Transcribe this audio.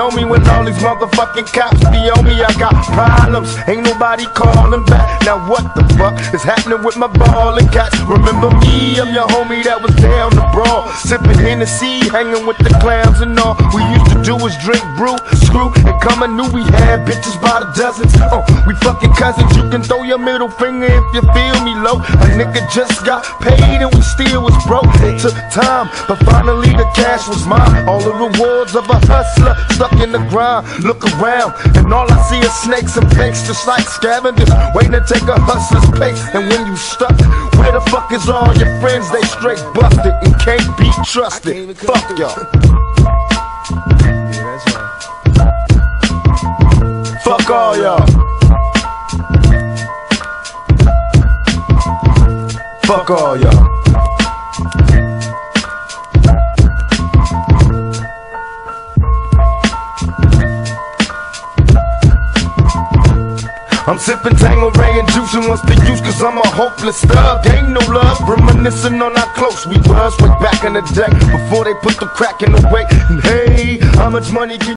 on me when all these motherfucking cops be on me. I got problems, ain't nobody calling back. Now what the fuck is happening with my ballin' cats? Remember me, I'm your homie that was down the brawl, sipping Hennessy, hanging with the clowns and all. We used to do is drink, brew, screw, and come and knew we had bitches by the dozens. We fucking cousins, you can throw your middle finger if you feel me low. A nigga just got paid and we still was broke. It took time, but finally the cash was mine. All the rewards of a hustler stuck in the grind. Look around, and all I see is snakes and fakes, just like scavengers waiting to take a hustler's place. And when you stuck, where the fuck is all your friends? They straight busted and can't be trusted. Fuck y'all. Fuck all y'all. Fuck all y'all. I'm sipping Tanqueray and juicing what's the use, cause I'm a hopeless thug. Ain't no love, reminiscing on how close we was way back in the day, before they put the crack in the way. And hey, how much money can